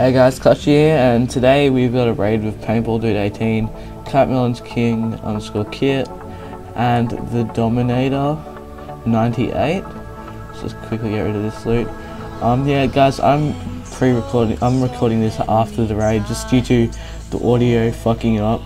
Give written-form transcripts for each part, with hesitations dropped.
Hey guys, Clutch here, and today we've got a raid with Paintball Dude 18, Catmelon's King _ Kit, and the Dominator 98. Let's just quickly get rid of this loot. Yeah guys, I'm recording this after the raid just due to the audio fucking up.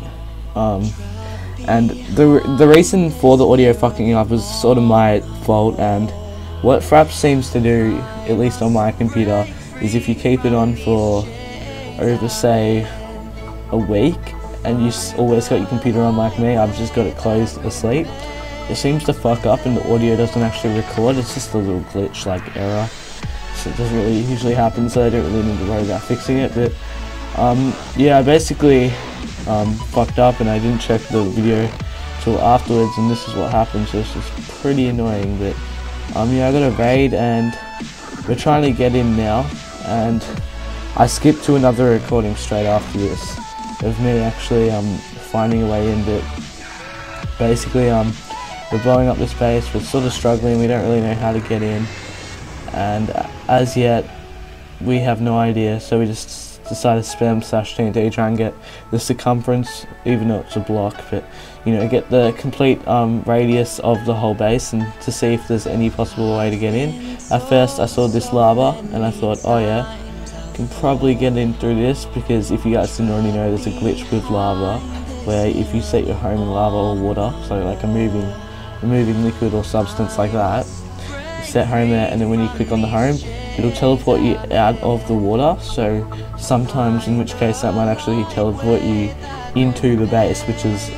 And the reason for the audio fucking up was sort of my fault, and what Fraps seems to do, at least on my computer, is if you keep it on for over say a week and you always got your computer on like me, I've just got it closed asleep, it seems to fuck up and the audio doesn't actually record. It's just a little glitch like error, so it doesn't really usually happen, so I don't really need to worry about fixing it. But yeah, I basically fucked up and I didn't check the video till afterwards, and this is what happened, so it's just pretty annoying. But yeah, I got a raid and we're trying to get in now, and I skipped to another recording straight after this of me actually finding a way in. But basically we're blowing up this base, we're sort of struggling, we don't really know how to get in, and as yet we have no idea, so we just decided to spam /TNT, try and get the circumference, even though it's a block, but you know, get the complete radius of the whole base and to see if there's any possible way to get in. At first I saw this lava and I thought, oh yeah, can probably get in through this, because if you guys didn't already know, there's a glitch with lava where if you set your home in lava or water, so like a moving liquid or substance like that, you set home there, and then when you click on the home, it'll teleport you out of the water. So sometimes, in which case that might actually teleport you into the base, which is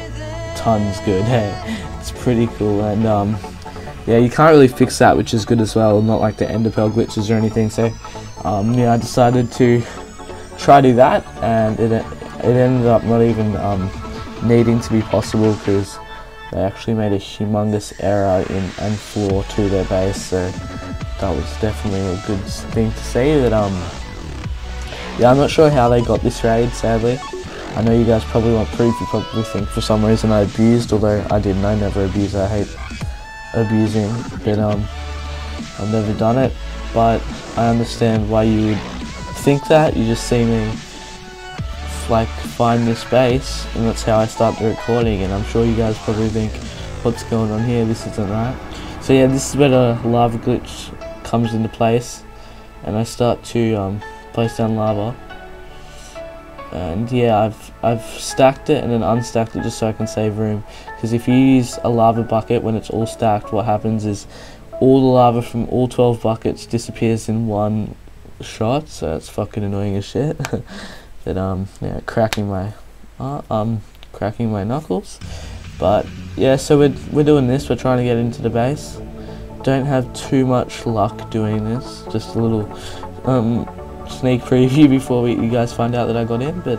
tons good. Hey, it's pretty cool. And yeah, you can't really fix that, which is good as well, not like the enderpearl glitches or anything. So yeah, I decided to try to do that, and it ended up not even needing to be possible, because they actually made a humongous error and flaw to their base. So that was definitely a good thing to see. That yeah, I'm not sure how they got this raid, sadly. I know you guys probably want proof, you probably think for some reason I abused, although I didn't, I never abuse, I hate abusing, but I've never done it. But I understand why you would think that. You just see me like find this base, and that's how I start the recording, and I'm sure you guys probably think, what's going on here, this isn't right. So yeah, this is where the lava glitch comes into place, and I start to place down lava, and yeah, I've stacked it and then unstacked it just so I can save room, because if you use a lava bucket when it's all stacked, what happens is all the lava from all 12 buckets disappears in one shot, so that's fucking annoying as shit. But yeah, cracking my knuckles. But yeah, so we're doing this, we're trying to get into the base. Don't have too much luck doing this, just a little sneak preview before you guys find out that I got in. But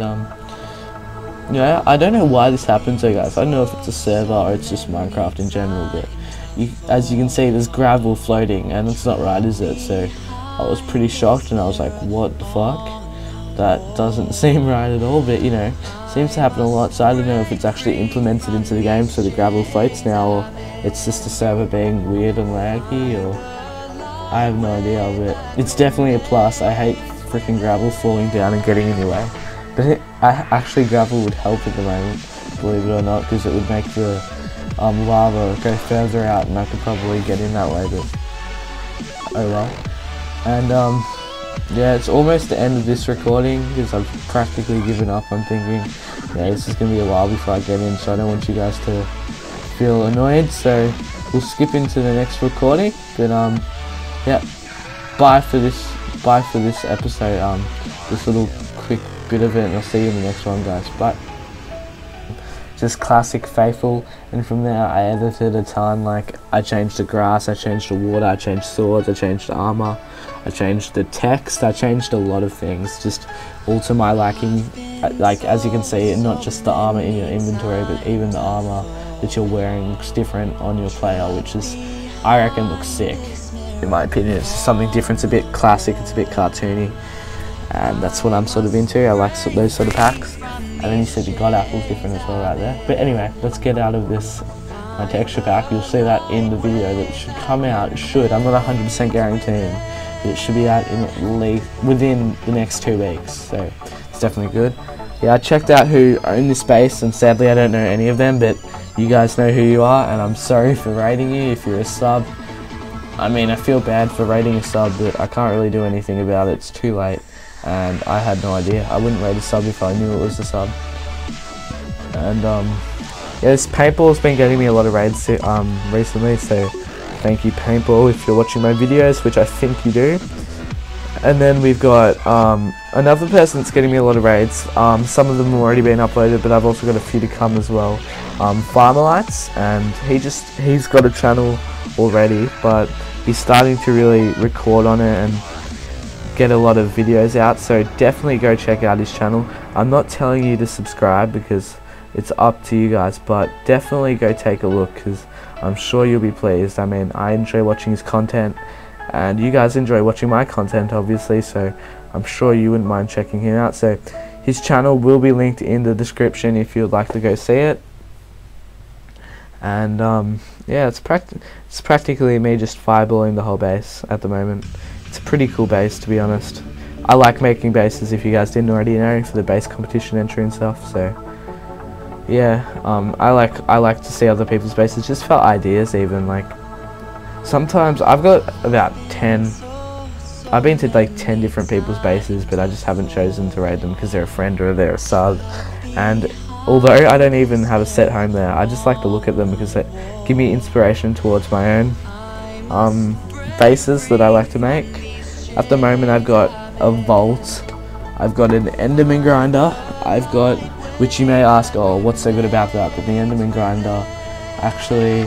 yeah, I don't know why this happens though guys. I don't know if it's a server or it's just Minecraft in general, but as you can see, there's gravel floating and it's not right, is it? So I was pretty shocked and I was like, what the fuck? That doesn't seem right at all. But you know, seems to happen a lot, so I don't know if it's actually implemented into the game so the gravel floats now, or it's just the server being weird and laggy, or I have no idea. But it's definitely a plus. I hate freaking gravel falling down and getting in your way, but actually gravel would help at the moment, believe it or not, because it would make the lava go further out and I could probably get in that way. But oh well. And yeah, it's almost the end of this recording because I've practically given up. I'm thinking, yeah, this is going to be a while before I get in, so I don't want you guys to feel annoyed, so we'll skip into the next recording. But yeah, bye for this episode, this little quick bit of it, and I'll see you in the next one guys. Bye. Just classic Faithful, and from there I edited a ton. Like, I changed the grass, I changed the water, I changed swords, I changed the armor, I changed the text, I changed a lot of things, just all to my liking. Like, as you can see, not just the armor in your inventory, but even the armor that you're wearing looks different on your player, which is, I reckon, looks sick. In my opinion, it's just something different, it's a bit classic, it's a bit cartoony, and that's what I'm sort of into. I like those sort of packs. And then you said the god apple's different as well right there. But anyway, let's get out of this my texture pack, you'll see that in the video that should come out. It should, I'm not 100% guaranteeing, but it should be out in at least within the next 2 weeks, so it's definitely good. Yeah, I checked out who owned this base, and sadly I don't know any of them, but you guys know who you are, and I'm sorry for raiding you if you're a sub. I mean, I feel bad for raiding a sub, but I can't really do anything about it. It's too late, and I had no idea. I wouldn't raid a sub if I knew it was a sub. And yeah, this Paintball's been getting me a lot of raids recently, so thank you, Paintball, if you're watching my videos, which I think you do. And then we've got another person that's getting me a lot of raids. Some of them have already been uploaded, but I've also got a few to come as well. Farmerlights, and he's got a channel already, but he's starting to really record on it and get a lot of videos out, so definitely go check out his channel. I'm not telling you to subscribe because it's up to you guys, but definitely go take a look because I'm sure you'll be pleased. I mean, I enjoy watching his content, and you guys enjoy watching my content obviously, so I'm sure you wouldn't mind checking him out. So his channel will be linked in the description if you'd like to go see it. And yeah, it's practically me just fireballing the whole base at the moment. It's a pretty cool base, to be honest. I like making bases, if you guys didn't already know, for the base competition entry and stuff. So yeah, I like to see other people's bases just for ideas. Even like sometimes I've got about 10. I've been to like 10 different people's bases, but I just haven't chosen to raid them because they're a friend or they're a sub. And although I don't even have a set home there, I just like to look at them because they give me inspiration towards my own bases that I like to make. At the moment I've got a vault, I've got an Enderman grinder, I've got, which you may ask, oh, what's so good about that? But the Enderman grinder actually,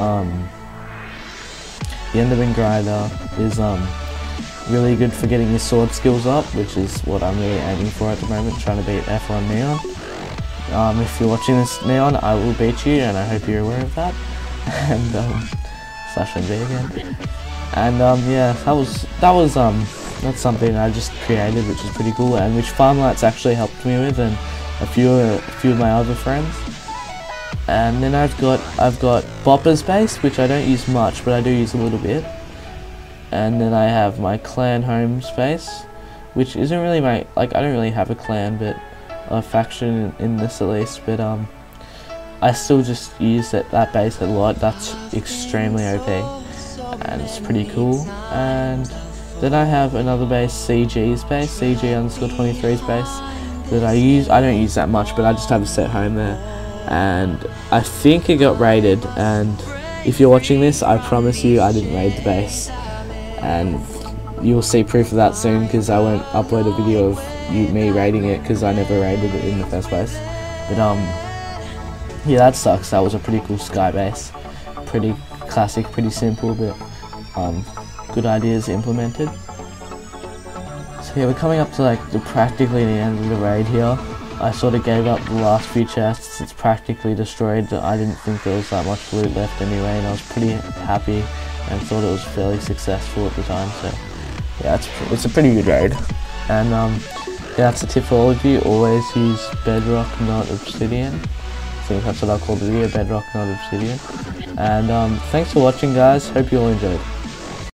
the Enderman grinder is really good for getting your sword skills up, which is what I'm really aiming for at the moment, trying to beat F1 Neon. If you're watching this, Neon, I will beat you, and I hope you're aware of that. And slash NB again. And yeah, that's something I just created, which is pretty cool, and which Farmlights actually helped me with, and a few of my other friends. And then I've got Bopper's base, which I don't use much, but I do use a little bit. And then I have my clan home space, which isn't really my, like, I don't really have a clan, but a faction in this at least, but I still just use that base a lot. That's extremely OP, and it's pretty cool. And then I have another base, CG's base, CG_23's base, that I use. I don't use that much, but I just have a set home there, and I think it got raided. And if you're watching this, I promise you I didn't raid the base, and you'll see proof of that soon, because I won't upload a video of me raiding it because I never raided it in the first place. But yeah, that sucks. That was a pretty cool sky base, pretty classic, pretty simple, but good ideas implemented. So yeah, we're coming up to like practically the end of the raid here. I sort of gave up the last few chests. It's practically destroyed. I didn't think there was that much loot left anyway, and I was pretty happy and thought it was fairly successful at the time. So yeah, it's a pretty good raid. And yeah, that's a tip for all of you. Always use bedrock, not obsidian. I think that's what I'll call the video, bedrock, not obsidian. And thanks for watching, guys. Hope you all enjoyed.